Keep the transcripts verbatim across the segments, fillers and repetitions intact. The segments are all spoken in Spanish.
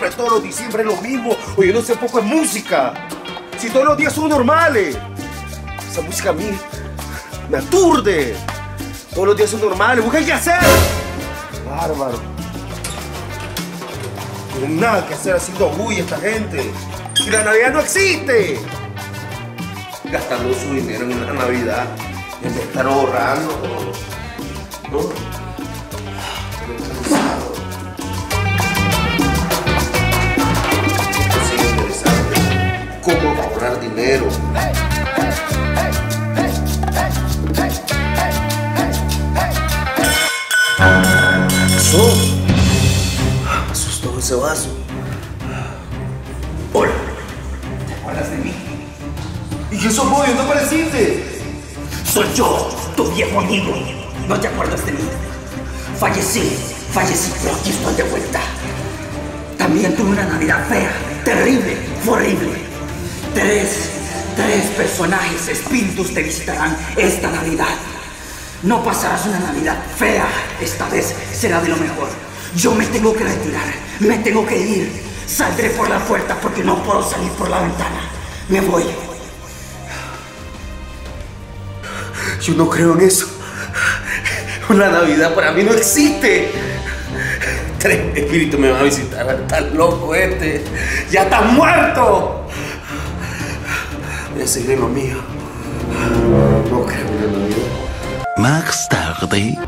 diciembre, todos los diciembre es lo mismo. Oye, no sé poco de música. Si todos los días son normales. Esa música a mí me aturde. Todos los días son normales. Busca qué hacer. Bárbaro. No tienen nada que hacer haciendo bulla esta gente. Si la Navidad no existe. Gastando su dinero en la Navidad. En vez de estar ahorrando. ¿No? Estoy cansado. Esto sigue interesante. ¿Cómo ahorrar dinero? ¿Qué pasó? Me asustó ese vaso. Hola. ¿Te acuerdas de mí? ¿Y qué sos vos? ¿No apareciste? Soy yo, tu viejo amigo. ¿No te acuerdas de mí? Fallecí, fallecí, pero aquí estoy de vuelta. También tuve una Navidad fea, terrible, fue horrible. Tres, tres personajes, espíritus te visitarán esta Navidad. No pasarás una Navidad fea, esta vez será de lo mejor. Yo me tengo que retirar, me tengo que ir. Saldré por la puerta porque no puedo salir por la ventana. Me voy. Yo no creo en eso. La Navidad para mí no existe. Tres espíritus me van a visitar. Está loco este. Ya está muerto. Voy a seguir en lo mío. No creo en la Navidad. Más tarde.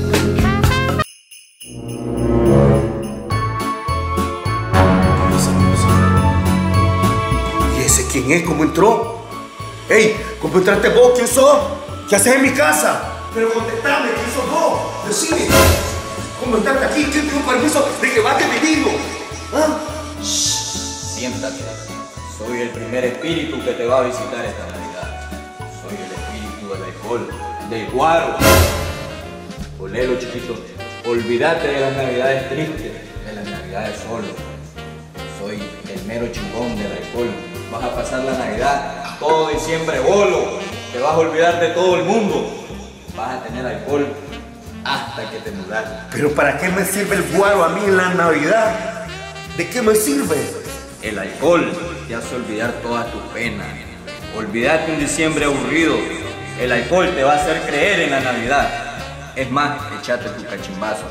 ¿Y ese quién es? ¿Cómo entró? ¡Ey! ¿Cómo entraste vos? ¿Quién sos? ¿Qué haces en mi casa? Pero contestame, ¿quién sos vos? Decime. ¿Cómo entraste aquí? ¿Quién te dio permiso de que baje mi niño? ¿Ah? Shh, siéntate. Soy el primer espíritu que te va a visitar esta Navidad. Soy el espíritu del alcohol, del guaro. Olelo, chiquito. Olvídate de las Navidades tristes, de las Navidades solo. Soy el mero chingón del alcohol. Vas a pasar la Navidad todo diciembre bolo. Te vas a olvidar de todo el mundo. Vas a tener alcohol hasta que te mudas. ¿Pero para qué me sirve el guaro a mí en la Navidad? ¿De qué me sirve? El alcohol te hace olvidar todas tus penas. Olvídate un diciembre aburrido. El alcohol te va a hacer creer en la Navidad. Es más, échate tu cachimbazo.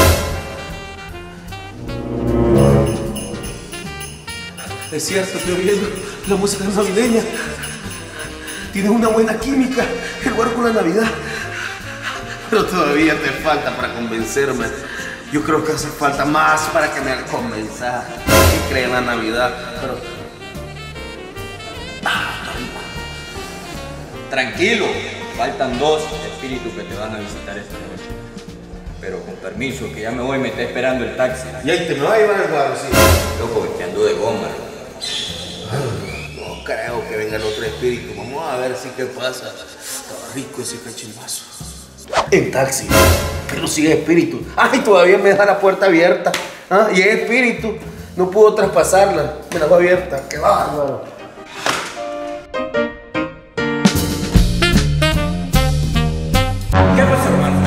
Es cierto, estoy oyendo la música navideña. Tienes una buena química, el guaro con la Navidad. Pero todavía te falta para convencerme. Yo creo que hace falta más para que me convenzas y creer en la Navidad. Pero... Tranquilo, faltan dos espíritus que te van a visitar esta noche. Pero con permiso, que ya me voy, me está esperando el taxi. Y ahí te me va a llevar el guaro, sí. Loco, que ando de goma. No creo que venga el otro espíritu. Vamos a ver si qué pasa. Estaba rico ese cachimbazo. En taxi. Pero si es espíritu. Ay, todavía me deja la puerta abierta. ¿Ah? Y es espíritu. No puedo traspasarla. Me la va abierta. Qué bárbaro. ¿Qué pasa, hermano?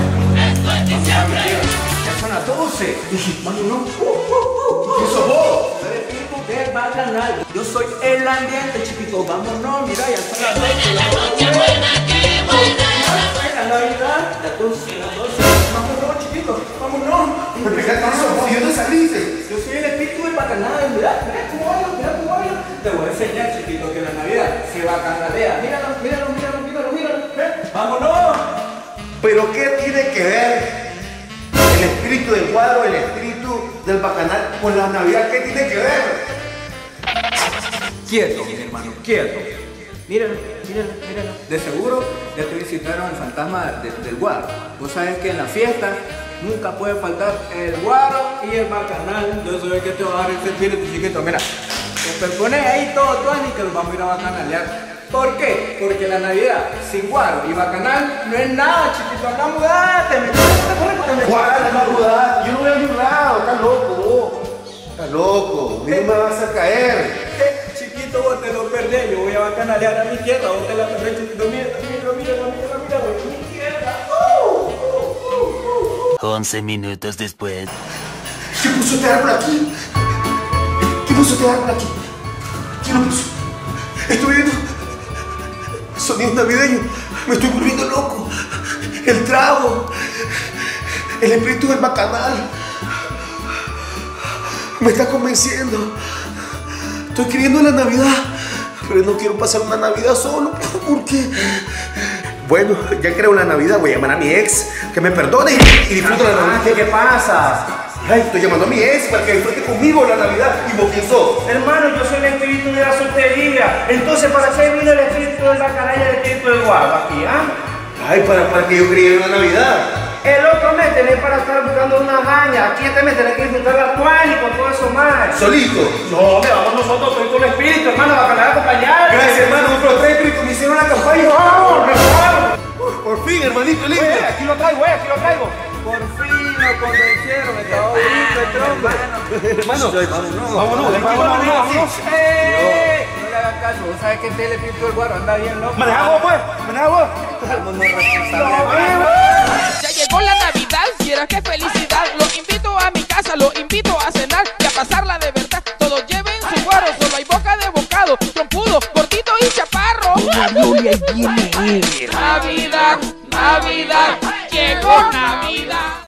Ya son las doce. Vámonos. ¿Qué sos vos? El espíritu del bacanal. Yo soy el ambiente, chiquito. Vámonos, mira, ya son las doce. La noche buena, qué buena. La Navidad, las doce, las doce. Vámonos, chiquito, vámonos. ¿Pero qué sos vos? ¿Y dónde saliste? Yo soy el espíritu del bacanal. Mira, mira cómo bailo, mira cómo bailo. Te voy a enseñar, chiquito, que la Navidad se bacanalea. Míralo, míralo, míralo, míralo, míralo. ¿Eh? ¡Vámonos! ¿Pero qué tiene que ver el espíritu del guaro, el espíritu del bacanal con la Navidad? ¿Qué tiene que ver? Quieto, mi hermano, quieto. Míralo, míralo, míralo. De seguro ya te visitaron el fantasma de, del guaro. Vos sabés que en la fiesta nunca puede faltar el guaro y el bacanal. Yo sé que te va a dar ese espíritu, chiquito. Mira, te pones ahí todo, todo y que los vamos a ir a bacanalear. ¿Por qué? Porque la Navidad sin guaro y bacanal no es nada, chiquito. Anda, mudate, me ¿Cuál es la mudada? Yo no voy a ningún lado, estás loco, vos. Estás loco, a mí no me vas a caer. Eh, chiquito, vos te lo perdés. Yo voy a bacanalear a mi tierra, vos te la perdés, chiquito. Mira, mira, mira, mira, mira, mira, mi tierra. Uh, uh, uh, uh. once minutos después. ¿Qué puso este árbol aquí? puso este árbol aquí? ¿Quién lo puso? Estoy viendo sonidos navideños. Me estoy volviendo loco. El trago. El espíritu del bacanal. Me está convenciendo. Estoy queriendo la Navidad, pero no quiero pasar una Navidad solo. ¿Por qué? Bueno, ya creo en la Navidad. Voy a llamar a mi ex que me perdone y, y disfrute la Navidad. ¿Qué pasa? Ay, estoy llamando a mi ex para que disfrute conmigo la Navidad. ¿Y vos quién sos? Hermano, yo soy el espíritu de la soltería. Entonces, ¿para qué vino el espíritu del bacanal y el espíritu del guapo aquí, ah? Ay, para, para que yo creyera en la Navidad. El otro mes tenés para estar buscando una haña. Aquí este mes tenés que disfrutar la actual y con todo eso más. ¿Solito? No, me vamos nosotros, estoy con el espíritu, hermano, bacanal acompañar. Gracias, hermano. Otros tres espíritus me hicieron la campaña. ¡Vamos, vamos! Por fin, hermanito lindo. Güey, aquí lo traigo, güey, aquí lo traigo. Por fin lo convencieron, estaba bonito el tronco. Hermano, Vámonos, vámonos, vámonos, vámonos. ¡Eh! No le hagan caso, vos sabes que este es el espíritu del guaro, anda bien loco. Maneja vos, pues, maneja vos. Ya llegó la Navidad, vieras qué felicidad. Los invito a mi casa, los invito a cenar y a pasarla de verdad. Todos lleven su guaro, solo hay boca de bocado, trompudo, gordito y chaparro. Navidad, Navidad, llegó Navidad.